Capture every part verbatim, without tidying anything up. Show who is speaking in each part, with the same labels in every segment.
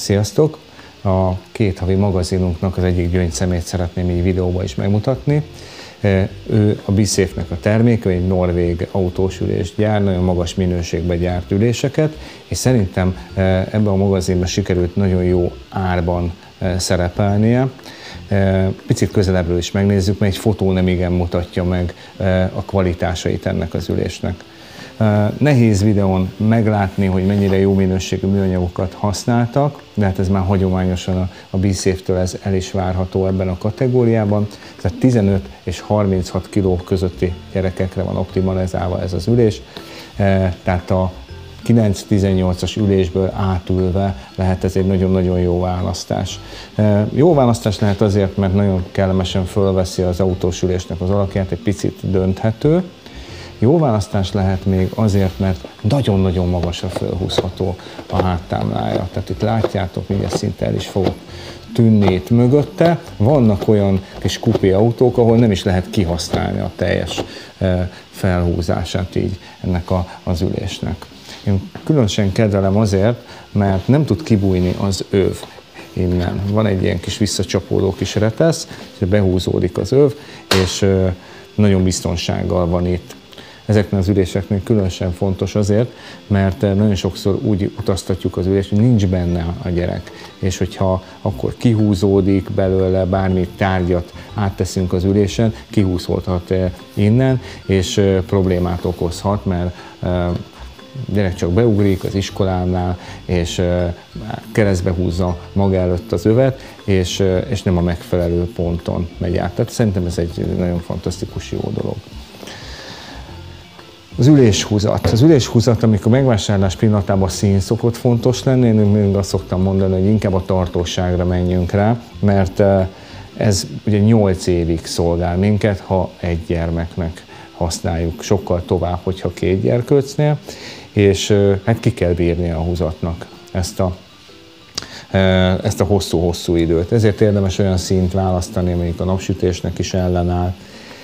Speaker 1: Sziasztok! A két havi magazinunknak az egyik gyöngyszemét szeretném így videóban is megmutatni. Ő a BeSafe-nek a terméke, egy norvég autós ülésgyár, nagyon magas minőségben gyárt üléseket, és szerintem ebben a magazinban sikerült nagyon jó árban szerepelnie. Picit közelebbről is megnézzük, mert egy fotó nem igen mutatja meg a kvalitásait ennek az ülésnek. Nehéz videón meglátni, hogy mennyire jó minőségű műanyagokat használtak, de hát ez már hagyományosan a BeSafe-től ez el is várható ebben a kategóriában. Tehát tizenöt és harminchat kiló közötti gyerekekre van optimalizálva ez az ülés, tehát a kilenc-tizennyolcas ülésből átülve lehet ez egy nagyon-nagyon jó választás. Jó választás lehet azért, mert nagyon kellemesen fölveszi az autós ülésnek az alakját, egy picit dönthető. Jó választás lehet még azért, mert nagyon-nagyon magasra fölhúzható a háttámlája. Tehát itt látjátok, mindjárt szinte el is fogok tűnni itt mögötte. Vannak olyan kis kupé autók, ahol nem is lehet kihasználni a teljes felhúzását így ennek a, az ülésnek. Én különösen kedvelem azért, mert nem tud kibújni az öv innen. Van egy ilyen kis visszacsapódó kis retesz, és behúzódik az öv, és nagyon biztonsággal van itt. Ezeknél az üléseknél különösen fontos azért, mert nagyon sokszor úgy utaztatjuk az ülést, hogy nincs benne a gyerek, és hogyha akkor kihúzódik belőle, bármi tárgyat átteszünk az ülésen, kihúzódhat innen, és problémát okozhat, mert gyerek csak beugrik az iskolánál, és keresztbe húzza maga előtt az övet, és, és nem a megfelelő ponton megy át. Tehát szerintem ez egy nagyon fantasztikus jó dolog. Az üléshúzat. Az üléshúzat, amikor megvásárlás pillanatában szín szokott fontos lenni, én mindig azt szoktam mondani, hogy inkább a tartóságra menjünk rá, mert ez ugye nyolc évig szolgál minket, ha egy gyermeknek használjuk, sokkal tovább, hogyha két gyerkőcnél, és hát ki kell bírni a húzatnak ezt a ezt a hosszú-hosszú időt. Ezért érdemes olyan színt választani, amelyik a napsütésnek is ellenáll,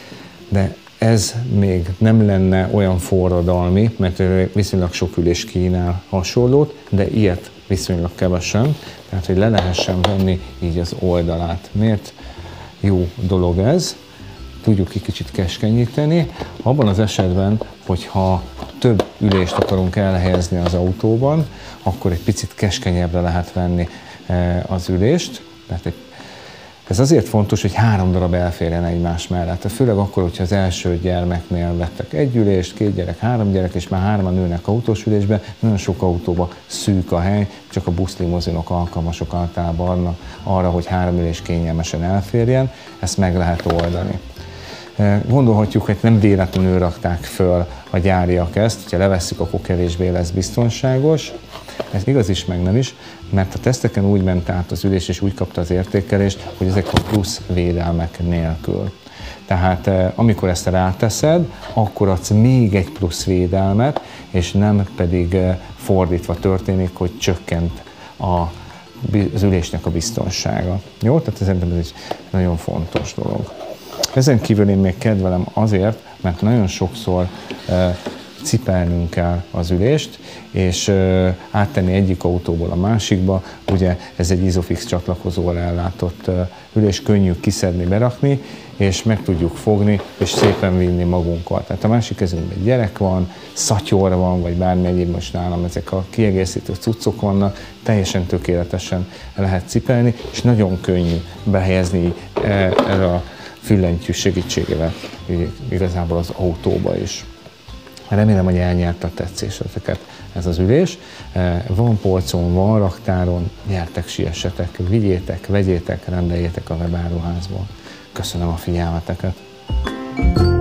Speaker 1: de ez még nem lenne olyan forradalmi, mert viszonylag sok ülés kínál hasonlót, de ilyet viszonylag kevesen, tehát hogy le lehessen venni így az oldalát. Miért jó dolog ez? Tudjuk egy kicsit keskenyíteni. Abban az esetben, hogyha több ülést akarunk elhelyezni az autóban, akkor egy picit keskenyebbre lehet venni az ülést. Tehát egy Ez azért fontos, hogy három darab elférjen egymás mellett. Főleg akkor, hogyha az első gyermeknél vettek egy ülést, két gyerek, három gyerek, és már hárman ülnek autós ülésbe, nagyon sok autóba szűk a hely, csak a buszlimozinok alkalmasok általában arra, hogy három ülés kényelmesen elférjen, ezt meg lehet oldani. Gondolhatjuk, hogy nem véletlenül rakták föl a gyáriak ezt, hogyha levesszük, akkor kevésbé lesz biztonságos. Ez igaz is, meg nem is, mert a teszteken úgy ment át az ülés, és úgy kapta az értékelést, hogy ezek a plusz védelmek nélkül. Tehát amikor ezt ráteszed, akkor adsz még egy plusz védelmet, és nem pedig fordítva történik, hogy csökkent a, az ülésnek a biztonsága. Jó? Tehát szerintem ez egy nagyon fontos dolog. Ezen kívül én még kedvelem azért, mert nagyon sokszor cipelnünk kell az ülést, és áttenni egyik autóból a másikba. Ugye ez egy Isofix csatlakozóval ellátott ülés, könnyű kiszedni, berakni, és meg tudjuk fogni, és szépen vinni magunkkal. Tehát a másik kezünkben gyerek van, szatyor van, vagy bármi egyéb, most nálam ezek a kiegészítő cuccok vannak, teljesen tökéletesen lehet cipelni, és nagyon könnyű behelyezni erre a füllentyű segítségével igazából az autóba is. Remélem, hogy elnyerte a tetszéseteket ez az ülés. Van polcon, van raktáron, gyertek, siessetek, vigyétek, vegyétek, rendeljétek a webáruházból. Köszönöm a figyelmeteket!